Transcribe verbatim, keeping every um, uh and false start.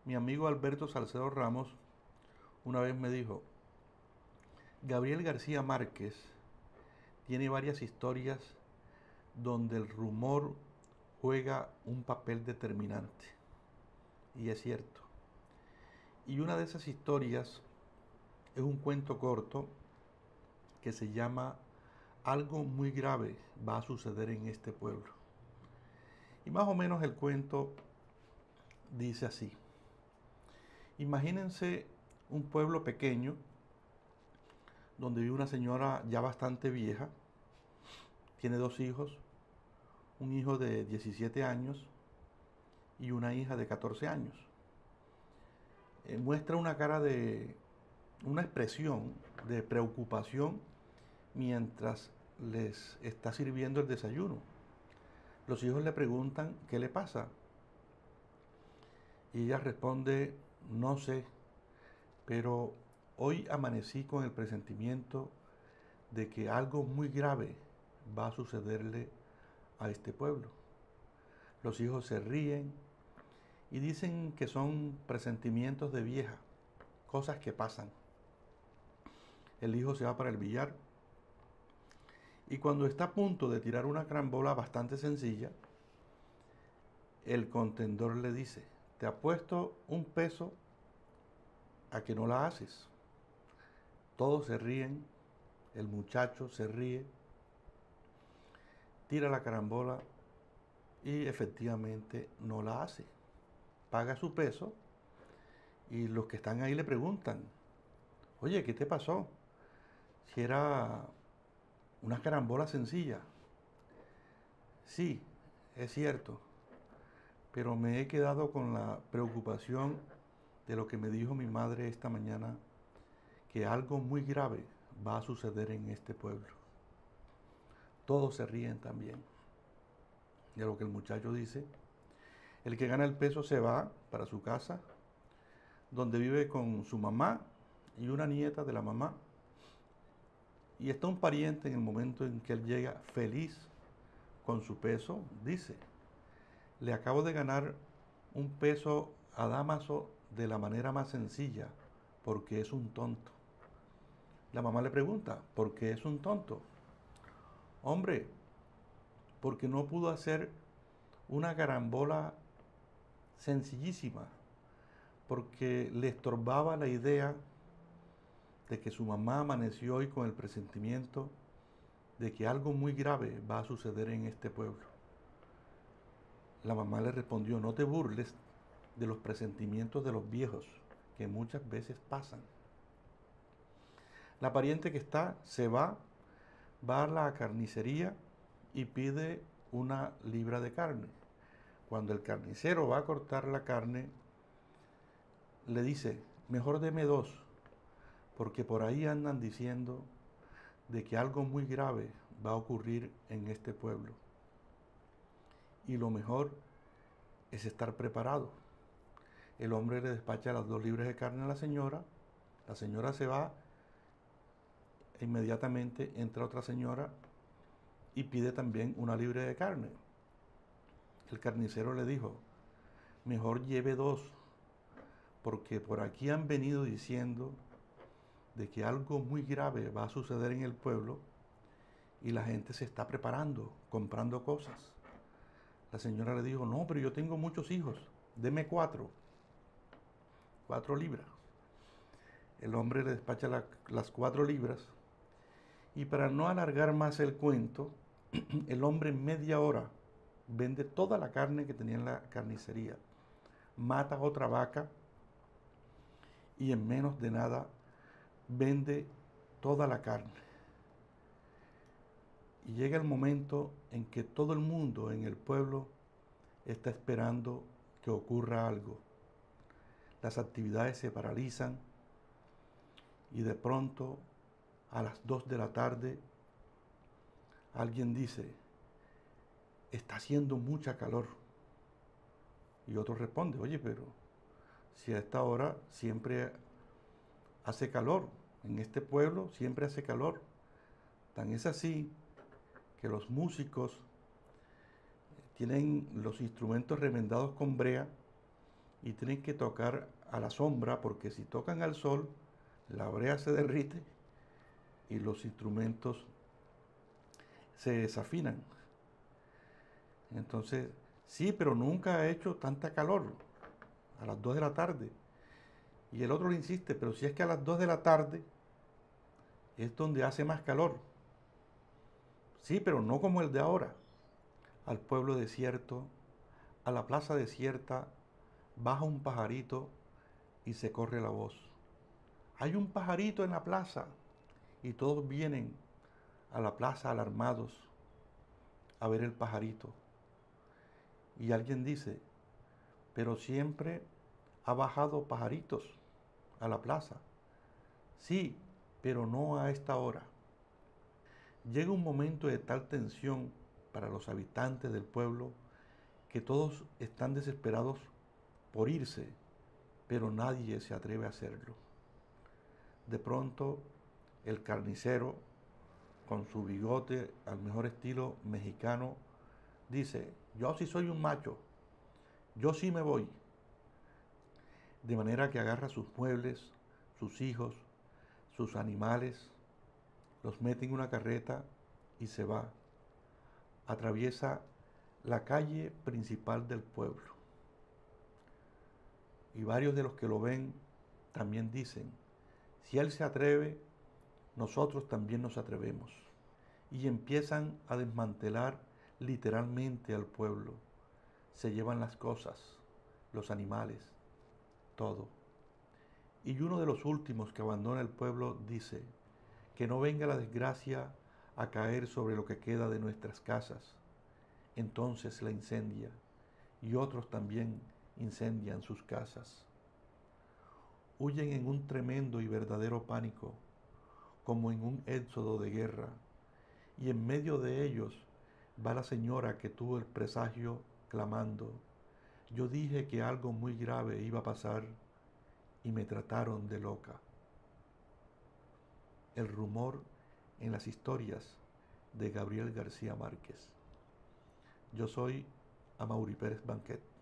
Mi amigo Alberto Salcedo Ramos una vez me dijo, Gabriel García Márquez tiene varias historias donde el rumor juega un papel determinante. Y es cierto. Y una de esas historias es un cuento corto que se llama Algo muy grave va a suceder en este pueblo. Y más o menos el cuento dice así. Imagínense un pueblo pequeño donde vive una señora ya bastante vieja, tiene dos hijos, un hijo de diecisiete años y una hija de catorce años. Eh, muestra una cara de, una expresión de preocupación mientras les está sirviendo el desayuno. Los hijos le preguntan qué le pasa y ella responde, no sé, pero hoy amanecí con el presentimiento de que algo muy grave va a sucederle a este pueblo. Los hijos se ríen y dicen que son presentimientos de vieja, cosas que pasan. El hijo se va para el billar y cuando está a punto de tirar una carambola bastante sencilla, el contendor le dice, te apuesto un peso a que no la haces. Todos se ríen, el muchacho se ríe, tira la carambola y efectivamente no la hace. Paga su peso y los que están ahí le preguntan, oye, ¿qué te pasó? Si era una carambola sencilla. Sí, es cierto, pero me he quedado con la preocupación de lo que me dijo mi madre esta mañana, que algo muy grave va a suceder en este pueblo. Todos se ríen también de lo que el muchacho dice. El que gana el peso se va para su casa, donde vive con su mamá y una nieta de la mamá. Y está un pariente en el momento en que él llega feliz con su peso, dice, le acabo de ganar un peso a Damaso de la manera más sencilla, porque es un tonto. La mamá le pregunta, ¿por qué es un tonto? Hombre, porque no pudo hacer una carambola sencillísima, porque le estorbaba la idea de que su mamá amaneció hoy con el presentimiento de que algo muy grave va a suceder en este pueblo. La mamá le respondió, no te burles de los presentimientos de los viejos, que muchas veces pasan. La pariente que está se va, va a la carnicería y pide una libra de carne. Cuando el carnicero va a cortar la carne, le dice, mejor deme dos, porque por ahí andan diciendo de que algo muy grave va a ocurrir en este pueblo. Y lo mejor es estar preparado. El hombre le despacha las dos libras de carne a la señora, la señora se va e inmediatamente entra otra señora y pide también una libra de carne. El carnicero le dijo, mejor lleve dos, porque por aquí han venido diciendo de que algo muy grave va a suceder en el pueblo y la gente se está preparando, comprando cosas. La señora le dijo, no, pero yo tengo muchos hijos, deme cuatro, cuatro libras. El hombre le despacha la, las cuatro libras y para no alargar más el cuento, el hombre en media hora vende toda la carne que tenía en la carnicería, mata otra vaca y en menos de nada vende toda la carne. Y llega el momento en que todo el mundo en el pueblo está esperando que ocurra algo. Las actividades se paralizan y de pronto a las dos de la tarde alguien dice, está haciendo mucha calor. Y otro responde, oye, pero si a esta hora siempre hace calor, en este pueblo siempre hace calor. Tan es así que los músicos tienen los instrumentos remendados con brea y tienen que tocar a la sombra porque si tocan al sol, la brea se derrite y los instrumentos se desafinan. Entonces, sí, pero nunca ha hecho tanta calor a las dos de la tarde. Y el otro le insiste, pero si es que a las dos de la tarde es donde hace más calor. Sí, pero no como el de ahora. Al pueblo desierto, a la plaza desierta, baja un pajarito y se corre la voz. Hay un pajarito en la plaza y todos vienen a la plaza alarmados a ver el pajarito. Y alguien dice, pero siempre ha bajado pajaritos a la plaza. Sí, pero no a esta hora. Llega un momento de tal tensión para los habitantes del pueblo que todos están desesperados por irse, pero nadie se atreve a hacerlo. De pronto, el carnicero, con su bigote al mejor estilo mexicano, dice, yo sí soy un macho, yo sí me voy. De manera que agarra sus muebles, sus hijos, sus animales, los mete en una carreta y se va. Atraviesa la calle principal del pueblo. Y varios de los que lo ven también dicen, si él se atreve, nosotros también nos atrevemos. Y empiezan a desmantelar literalmente al pueblo. Se llevan las cosas, los animales, todo. Y uno de los últimos que abandona el pueblo dice, que no venga la desgracia a caer sobre lo que queda de nuestras casas. Entonces la incendia, y otros también incendian sus casas. Huyen en un tremendo y verdadero pánico, como en un éxodo de guerra, y en medio de ellos va la señora que tuvo el presagio clamando, yo dije que algo muy grave iba a pasar y me trataron de loca. El rumor en las historias de Gabriel García Márquez. Yo soy Amaury Pérez Banquet.